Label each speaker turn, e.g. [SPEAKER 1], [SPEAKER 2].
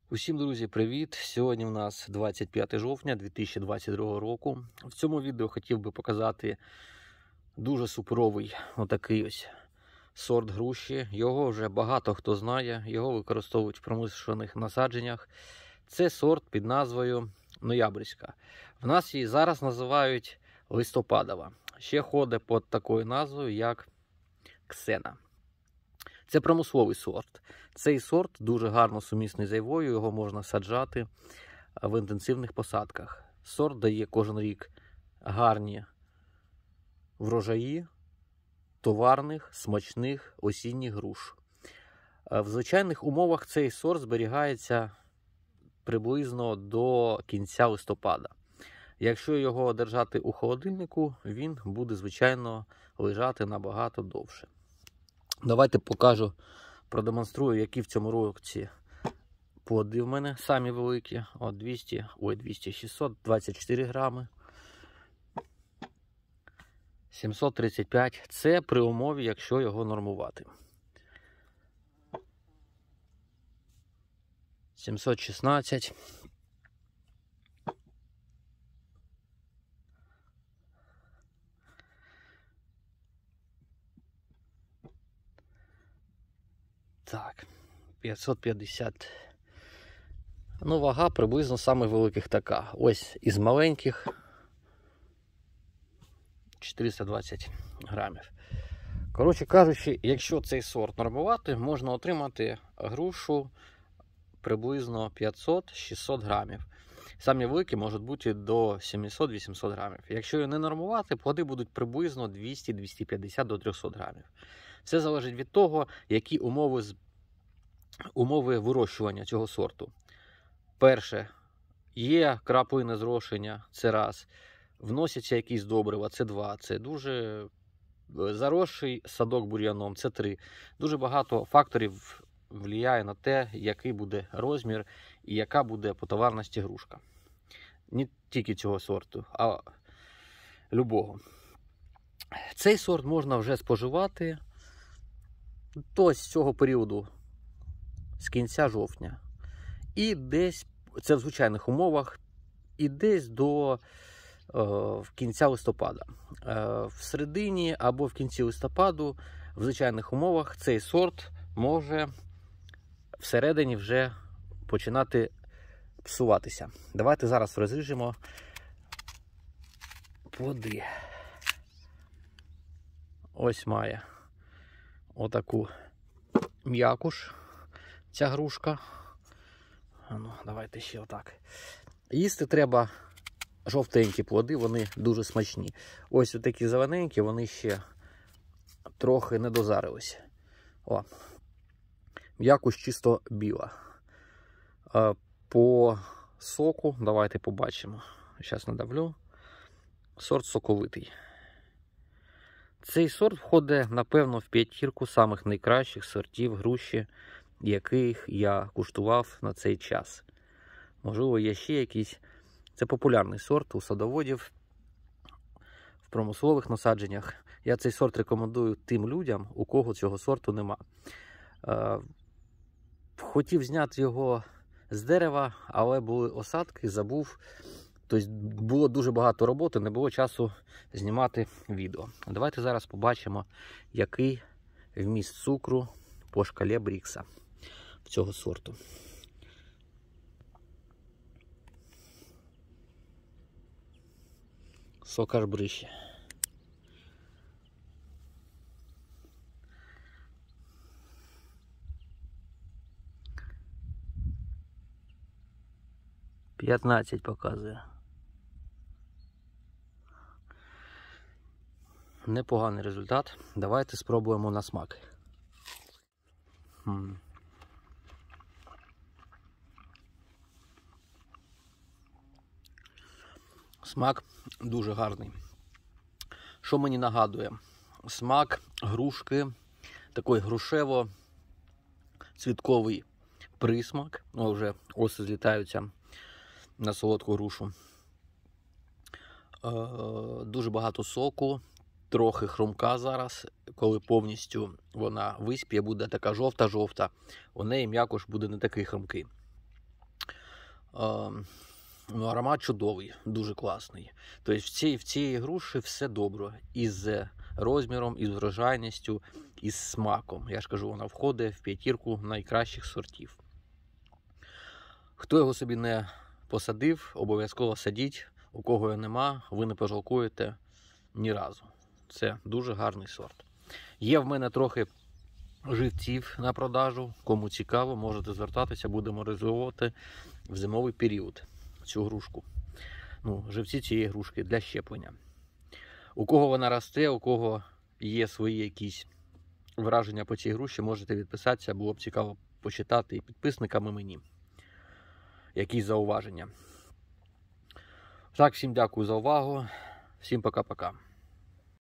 [SPEAKER 1] Усім, друзі, привіт! Сьогодні у нас 25 жовтня 2022 року. В цьому відео хотів би показати дуже суперовий отакий ось сорт груші. Його вже багато хто знає, його використовують в промишлених насадженнях. Це сорт під назвою Ноябрьська. В нас її зараз називають листопадова. Ще ходить під такою назвою, як Ксена. Це промисловий сорт. Цей сорт дуже гарно сумісний з айвою, його можна саджати в інтенсивних посадках. Сорт дає кожен рік гарні врожаї товарних, смачних осінніх груш. В звичайних умовах цей сорт зберігається приблизно до кінця листопада. Якщо його держати у холодильнику, він буде, звичайно, лежати набагато довше. Давайте покажу, продемонструю, які в цьому році плоди в мене самі великі. От 624 грами. 735. Це при умові, якщо його нормувати. 716. Так, 550. Ну, вага приблизно самих великих така. Ось із маленьких 420 грамів. Коротше кажучи, якщо цей сорт нормувати, можна отримати грушу приблизно 500-600 грамів. Самі великі можуть бути до 700-800 грамів. Якщо її не нормувати, плоди будуть приблизно 200-250 до 300 грамів. Все залежить від того, які умови вирощування цього сорту. Перше, є краплинне зрошення, це раз. Вносяться якісь добрива, це два. Це дуже заросший садок бур'яном, це три. Дуже багато факторів впливає на те, який буде розмір і яка буде по товарності грушка. Не тільки цього сорту, а любого. Цей сорт можна вже споживати до цього періоду, з кінця жовтня. І десь, це в звичайних умовах, і десь до кінця листопада. В середині або в кінці листопаду, в звичайних умовах, цей сорт може всередині вже починати псуватися. Давайте зараз розріжемо плоди. Ось має отаку м'якуш ця грушка. Ну, давайте ще отак. Їсти треба жовтенькі плоди, вони дуже смачні. Ось такі зелененькі, вони ще трохи не дозарилися. О, м'якуш чисто біла. По соку, давайте побачимо. Зараз надавлю. Сорт соковитий. Цей сорт входить, напевно, в п'ятірку самих найкращих сортів груші, яких я куштував на цей час. Можливо, є ще якісь. Це популярний сорт у садоводів, в промислових насадженнях. Я цей сорт рекомендую тим людям, у кого цього сорту нема. Хотів зняти його з дерева, але були осадки, забув. Тобто було дуже багато роботи, не було часу знімати відео. Давайте зараз побачимо, який вміст цукру по шкалі Брікса в цього сорту. Сок аж брище. «15» показує. Непоганий результат. Давайте спробуємо на смак. Смак дуже гарний. Що мені нагадує? Смак грушки, такий грушево-цвітковий присмак. О, вже оси злітаються на солодку грушу. Дуже багато соку, трохи хрумка зараз, коли повністю вона виспіє, буде така жовта-жовта, у неї м'якош буде не такий хрумкий. Ну, аромат чудовий, дуже класний. Тобто в цій груші все добре. Із розміром, із врожайністю, із смаком. Я ж кажу, вона входить в п'ятірку найкращих сортів. Хто його собі не посадив, обов'язково садіть. У кого його нема, ви не пожалкуєте ні разу. Це дуже гарний сорт. Є в мене трохи живців на продажу. Кому цікаво, можете звертатися, будемо реалізовувати в зимовий період цю грушку. Ну, живці цієї грушки для щеплення. У кого вона росте, у кого є свої якісь враження по цій груші, можете відписатися, було б цікаво почитати і підписникам, і мені. Якісь зауваження. Так, всім дякую за увагу. Всім пока-пока.